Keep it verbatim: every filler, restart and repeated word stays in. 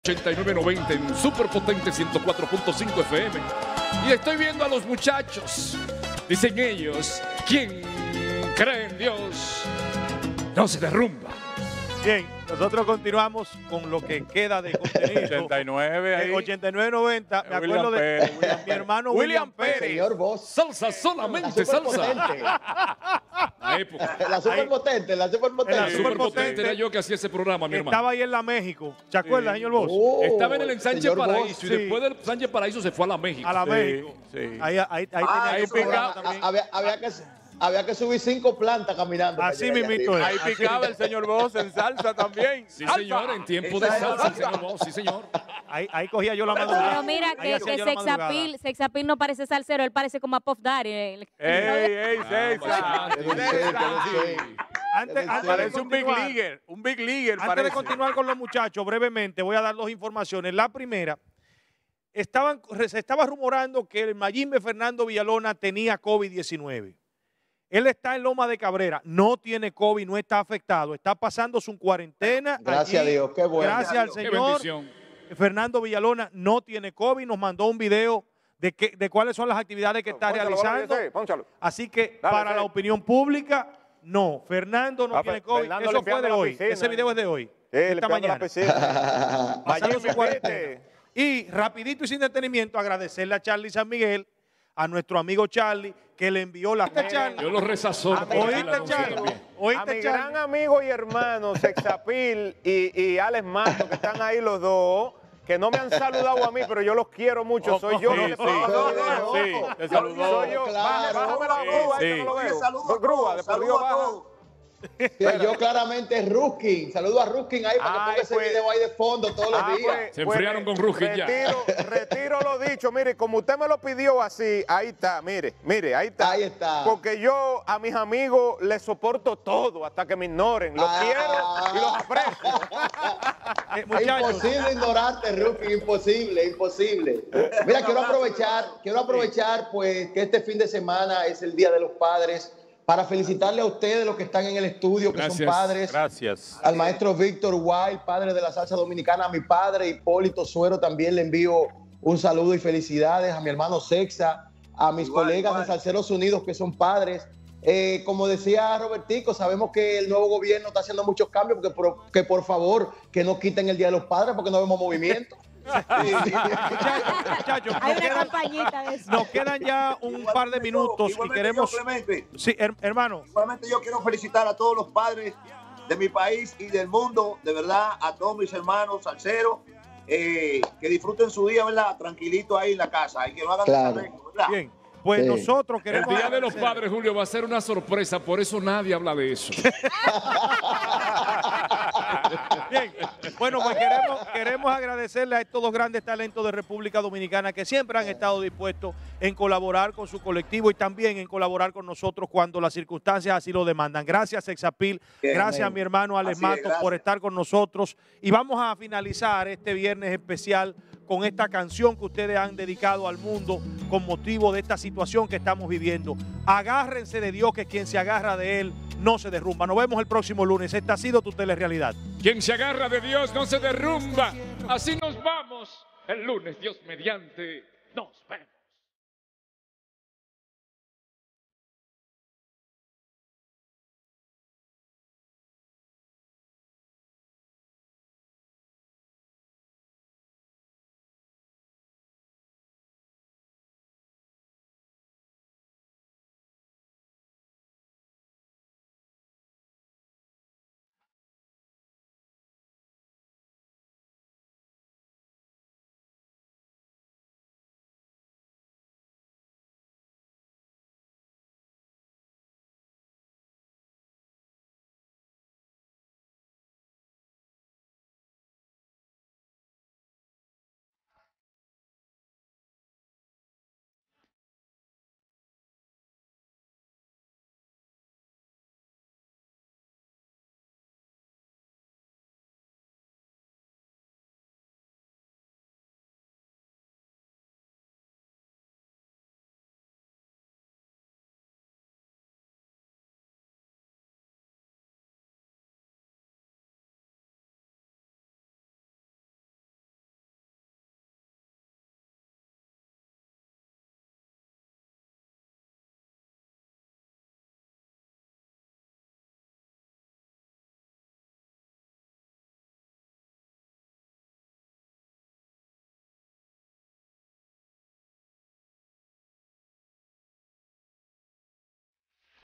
ochenta y nueve noventa en Superpotente ciento cuatro punto cinco F M. Y estoy viendo a los muchachos. Dicen ellos, ¿quién cree en Dios no se derrumba? Bien, nosotros continuamos con lo que queda de contenido. ochenta y nueve ahí. ochenta y nueve noventa, me William acuerdo de Pérez. William, mi hermano William, William Pérez. Pérez. Señor Voz. Salsa, solamente salsa. La época. La superpotente, la En la superpotente. La super- superpotente era yo que hacía ese programa, mi hermano. Estaba ahí en la México. ¿Se acuerda, señor Voz? Oh, Estaba en el ensanche señor Paraíso Voz. y sí. después del ensanche Paraíso se fue a la México. A la Sí, México. sí. Ahí, ahí, ahí tenía Ah, ahí que eso picaba. era- programa también. había, había que, había que subir cinco plantas caminando. para Así llegar allá mismito arriba. es. Ahí picaba el señor Voz en salsa también. Sí, ¡Salsa! señor, en tiempo de Esa es salsa, la el señor Voz, sí, señor. Ahí, ahí cogía yo la madrugada. Pero mira Ahí que, hacía que yo la madrugada. Sexapil, Sexapil no parece salsero, él parece como a Puff Daddy. el- ¡Ey, ey, César! Ah, Debe ser, debe ser. Antes, Debe antes de Parece un big continuar- leaguer, un big leaguer Antes parece. de continuar con los muchachos, brevemente voy a dar dos informaciones. La primera, estaban, se estaba rumorando que el Mayimbe Fernando Villalona tenía COVID diecinueve. Él está en Loma de Cabrera, no tiene COVID, no está afectado, está pasando su cuarentena. Gracias allí. a Dios, qué bueno. Gracias al Qué Señor. bendición. Fernando Villalona no tiene COVID, nos mandó un video de, que, de cuáles son las actividades que está Pónchalo, realizando. pónchalo, pónchalo. Así que Dale, para Fred. la opinión pública, no, Fernando no Ah, tiene Fer- COVID. Fernando Eso fue limpiando de la hoy, piscina, ese video es de hoy, Sí, esta limpiando la mañana. piscina. Pasando su Mayimbe, cuarentena. vete. Y rapidito y sin detenimiento, agradecerle a Charlie San Miguel, a nuestro amigo Charlie, que le envió la... Charlie, Yo lo resazono. por aquí ¿oíste, la anuncio Charlie? también. A ¿Oíste, mi Charlie? gran amigo y hermano Sexapil y, y Alex Mato, que están ahí los dos, que no me han saludado a mí, pero yo los quiero mucho. Soy yo. Sí, que le- sí, No, no, no, sí, no. te saludó. Soy yo. Claro. Bájame la grúa, ahí Sí. que no lo Oye, veo. saludo a Grúa, todos, de por saludo Dios, a baja. todos. Sí, yo claramente Ruskin. Saludo a Ruskin ahí para que Ay, ponga ese pues. video ahí de fondo todos los Ah, días. pues, Se pues, enfriaron con Rugin ya. retiro, retiro lo dicho. Mire, como usted me lo pidió así, ahí está, mire, mire, ahí está. Ahí está. Porque yo a mis amigos les soporto todo hasta que me ignoren. Los Ah. quiero y los aprecio. Eh, Es muchachos, imposible ignorarte, Ruskin, imposible, imposible. Mira, quiero aprovechar, quiero aprovechar pues que este fin de semana es el Día de los Padres para felicitarle a ustedes los que están en el estudio, que son Gracias, padres. Gracias. Al maestro Víctor Wild, padre de la salsa dominicana, a mi padre Hipólito Suero también le envío un saludo y felicidades, a mi hermano Sexa, a mis Igual, colegas igual. de Salseros Unidos que son padres. Eh, como decía Robertico, sabemos que el nuevo gobierno está haciendo muchos cambios, porque por, que por favor que no quiten el Día de los Padres porque no vemos movimiento. muchachos, muchachos, Hay nos una quedan, campañita de eso. nos quedan ya un par de minutos y Igualmente queremos... yo, Clemente, Sí, her- hermano, igualmente yo quiero felicitar a todos los padres de mi país y del mundo, de verdad, a todos mis hermanos salseros, eh, que disfruten su día, ¿verdad? Tranquilito ahí en la casa y que no hagan Claro. desarreglo, ¿verdad? bien, pues Sí. nosotros El queremos... Día de los agradecer- Padres, Julio, va a ser una sorpresa, por eso nadie habla de eso. Bien, bueno, pues queremos, queremos agradecerle a estos dos grandes talentos de República Dominicana que siempre han estado dispuestos en colaborar con su colectivo y también en colaborar con nosotros cuando las circunstancias así lo demandan. Gracias, Sexapil. Bien, Gracias a amén. mi hermano Alex Así es, Matos gracias. por estar con nosotros. Y vamos a finalizar este viernes especial con esta canción que ustedes han dedicado al mundo con motivo de esta situación que estamos viviendo. Agárrense de Dios, que quien se agarra de Él no se derrumba. Nos vemos el próximo lunes. Esta ha sido tu Telerealidad. Quien se agarra de Dios no se derrumba. Así nos vamos. El lunes, Dios mediante, nos vemos.